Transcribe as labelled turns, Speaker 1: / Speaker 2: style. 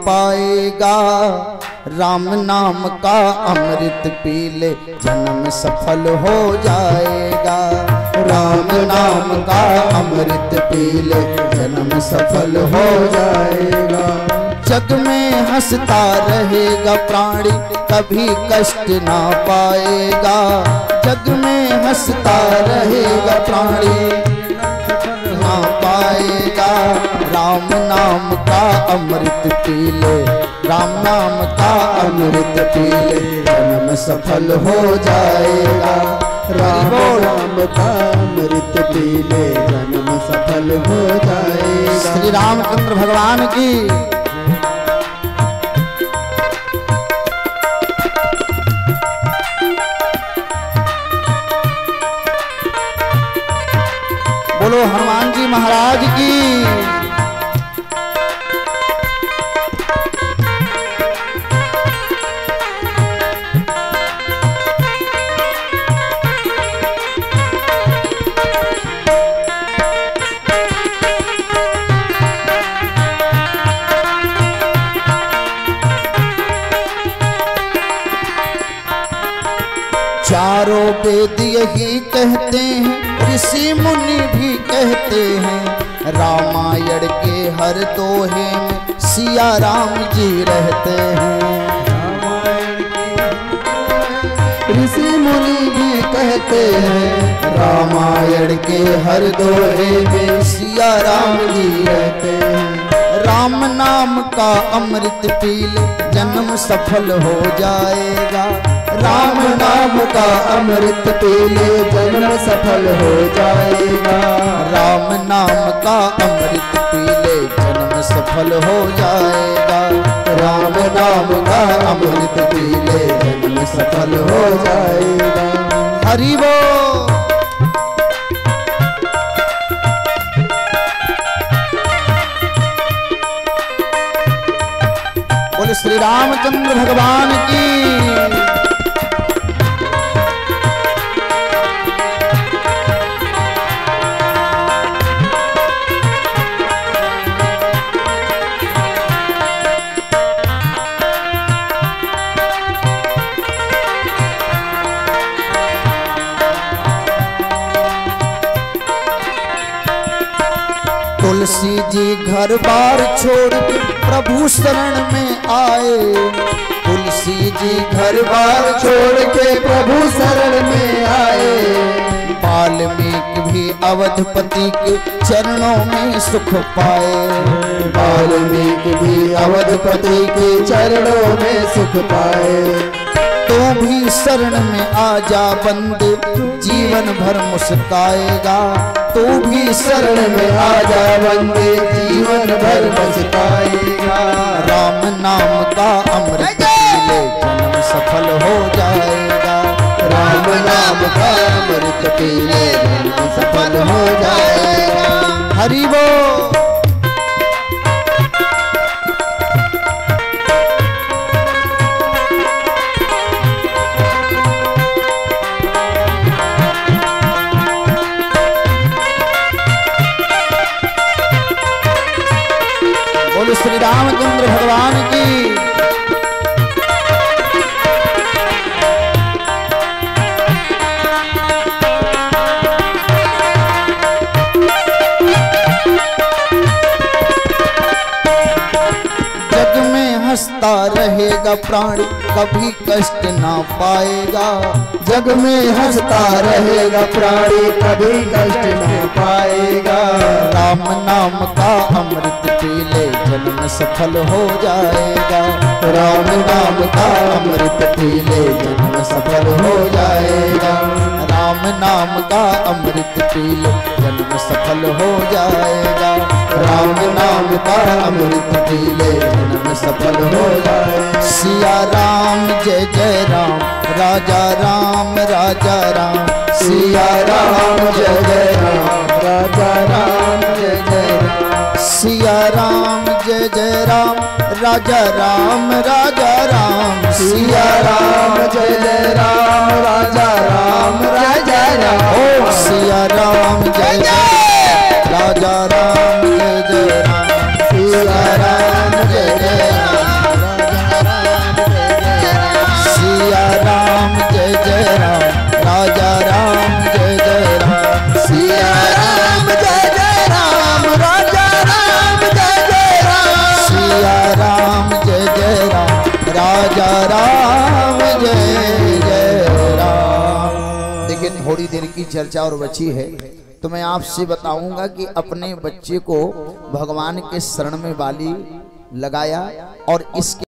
Speaker 1: पाएगा। राम नाम का अमृत पी ले जन्म सफल हो जाएगा। राम नाम का अमृत पी ले जन्म सफल हो जाएगा। जग में हंसता रहेगा प्राणी कभी कष्ट ना पाएगा। जग में हंसता रहेगा प्राणी ना पाएगा। राम नाम का अमृत पी ले, राम नाम का अमृत पी ले जन्म सफल हो जाएगा।
Speaker 2: राम नाम का अमृत पी ले जन्म सफल हो जाएगा।
Speaker 1: श्री रामचंद्र भगवान की बोलो, हनुमान जी महाराज की। चारों वेद यही कहते हैं, ऋषि मुनि भी कहते हैं। रामायण के हर दोहे में सिया राम जी रहते हैं।
Speaker 2: ऋषि मुनि भी कहते हैं।
Speaker 1: रामायण के हर दोहे में सिया राम जी रहते हैं। राम नाम का अमृत पी ले जन्म सफल हो जाएगा।
Speaker 2: राम नाम का अमृत पी ले जन्म सफल हो जाएगा।
Speaker 1: राम नाम का अमृत पी ले जन्म सफल हो जाएगा।
Speaker 2: राम नाम का अमृत पी ले जन्म सफल हो जाएगा।
Speaker 1: हरि बोल। बोले श्री रामचंद्र भगवान की। तुलसी जी घर बार छोड़ के प्रभु शरण में आए। तुलसी जी घर बार
Speaker 2: छोड़ के प्रभु शरण में आए।
Speaker 1: वाल्मीकि भी अवधपति के चरणों में सुख पाए।
Speaker 2: वाल्मीकि भी अवधपति के चरणों में सुख पाए।
Speaker 1: तो भी शरण में आ जा बंदे जीवन भर मुस्काएगा।
Speaker 2: तू भी शरण में आ जा बंदे जीवन भर मुस्काएगा।
Speaker 1: राम नाम का अमृत पी ले जन्म सफल हो जाएगा।
Speaker 2: राम नाम का अमृत पी ले जन्म सफल हो जाएगा।
Speaker 1: हरि बोल। श्री रामचंद्र भगवान की। जग में हंसता रहेगा प्राणी कभी कष्ट ना पाएगा।
Speaker 2: जग में हंसता रहेगा प्राणी कभी कष्ट न पाएगा।
Speaker 1: राम नाम का अमृत पी ले जन्म सफल हो जाएगा।
Speaker 2: राम नाम का अमृत पी ले जन्म सफल हो जाएगा।
Speaker 1: राम नाम का अमृत पी ले जन्म सफल हो जाएगा।
Speaker 2: राम नाम का अमृत पी ले जन्म सफल हो जाएगा।
Speaker 1: सिया राम जय जय राम, राजा राम राजा राम।
Speaker 2: सिया राम जय जय राम, राजा राम जय जय राम।
Speaker 1: सिया राम जय जय राम, राजा राम राजा राम।
Speaker 2: सिया राम जय जय राम, राजा राम राजा राम।
Speaker 1: ओ सिया राम जय जय, राजा राम जय जय राम। सिया राम जय जय राम, सिया राम जय जय राम, राजा राम जय जय राम।
Speaker 2: सिया राम जय जय राम, राजा राम जय जय राम।
Speaker 1: सिया राम जय जय राम, राजा राम जय जय राम। देखिए थोड़ी देर की चर्चा और बची है, तो मैं आपसे बताऊंगा कि अपने बच्चे को भगवान के शरण में बाली लगाया और इसके